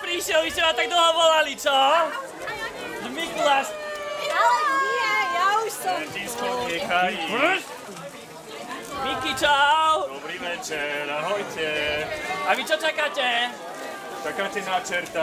prišiel, vy ste ma tak dlho volali, čo? Mikuláš. Ale nie, ja už som tu. Miki, čau. Dobrý večer, ahojte. A vy čo čakáte? Čakáte na čerta?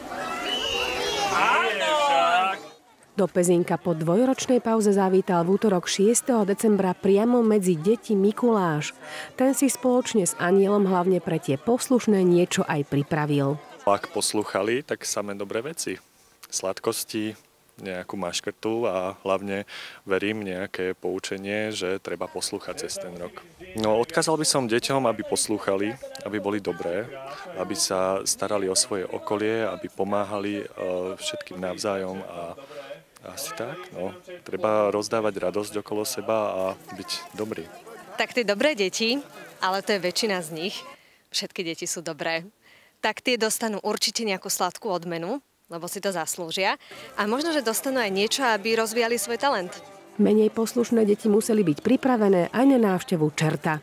Áno. Do Pezínka po dvojročnej pauze zavítal v útorok 6. decembra priamo medzi deti Mikuláš. Ten si spoločne s anielom hlavne pre tie poslušné niečo aj pripravil. Ak poslúchali, tak samé dobré veci. Sladkosti, nejakú maškrtu a hlavne verím nejaké poučenie, že treba poslúchať cez ten rok. No, odkázal by som deťom, aby poslúchali, aby boli dobré, aby sa starali o svoje okolie, aby pomáhali všetkým navzájom a asi tak, no. Treba rozdávať radosť okolo seba a byť dobrý. Tak tie dobré deti, ale to je väčšina z nich, všetky deti sú dobré, tak tie dostanú určite nejakú sladkú odmenu, lebo si to zaslúžia. A možno, že dostanú aj niečo, aby rozvíjali svoj talent. Menej poslušné deti museli byť pripravené aj na návštevu čerta.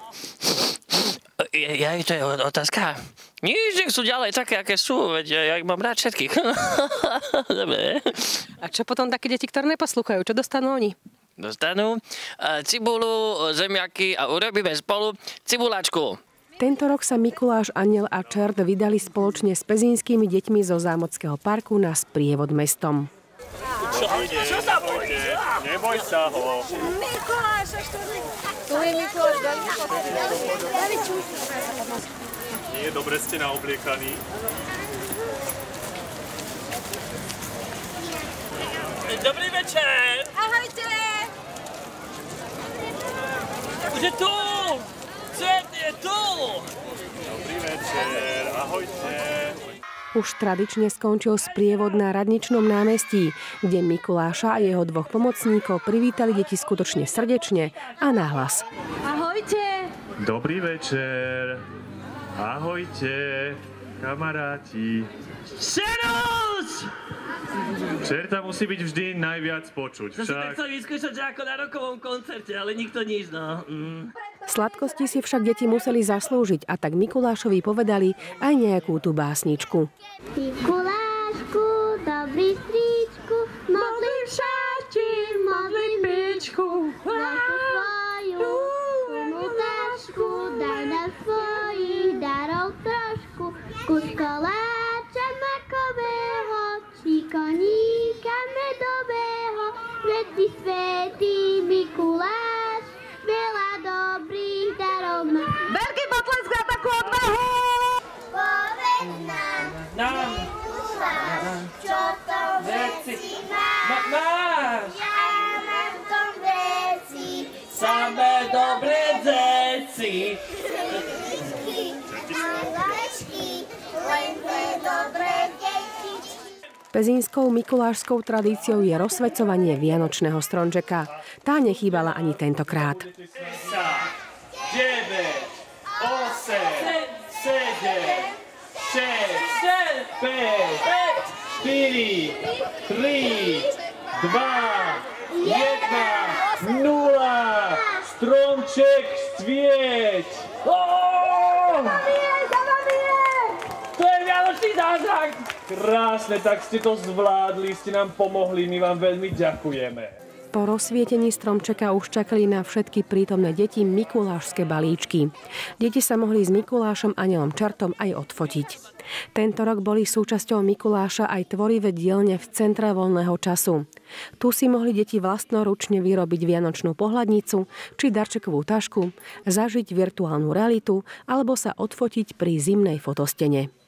To je otázka. Nič, nech sú ďalej také, aké sú, veď ja ich mám rád všetkých. Dobre. A čo potom také deti, ktoré neposlúchajú? Čo dostanú oni? Dostanú cibulu, zemiaky a urobíme spolu cibuláčku. Tento rok sa Mikuláš, aniel a čert vydali spoločne s pezínskymi deťmi zo Zámodského parku na sprievod mestom. Čo sa bojíš? Neboj sa ho. Mikuláš, tu je Mikuláš, Nie, dobre ste naobliekaní. Dobrý večer. Ahojte! Už je tu. Čert je tu. Dobrý večer, ahojte. Už tradične skončil sprievod na Radničnom námestí, kde Mikuláša a jeho dvoch pomocníkov privítali deti skutočne srdečne a nahlas. Ahojte! Dobrý večer. Ahojte, kamaráti. Serus! Čerta musí byť vždy najviac počuť. To si tak chcel vyskúšať, že ako na rokovom koncerte, ale nikto nič, no. Sladkosti si však deti museli zaslúžiť a tak Mikulášovi povedali aj nejakú tú básničku. Mikulášku, dobrý stríčku, modlím šati, modlím bičku, našu svoju mutášku, daj na svojich darov trošku, kus koláča makového, či koníka medového, veď si svätý Mikuláš, veľa dobrých darov má. Veľký potlesk na takú odvahu! Povedz nám, Mikuláš, čo to veci máš? Máš! Ja mám v tom veci, Samé dobré veci. malečky, len tie dobré detičky. Pezínskou mikulášskou tradíciou je rozsvecovanie vianočného stromčeka. Tá nechýbala ani tentokrát. 9, 8, 7, 6, 5, 4, 3, 2, 1, 0. Stromček svieť. To je vianočný zázrak. Krásne, tak ste to zvládli, ste nám pomohli, my vám veľmi ďakujeme. Po rozsvietení stromčeka už čakali na všetky prítomné deti mikulášske balíčky. Deti sa mohli s Mikulášom, anielom čertom aj odfotiť. Tento rok boli súčasťou Mikuláša aj tvorivé dielne v Centre voľného času. Tu si mohli deti vlastnoručne vyrobiť vianočnú pohľadnicu či darčekovú tašku, zažiť virtuálnu realitu alebo sa odfotiť pri zimnej fotostene.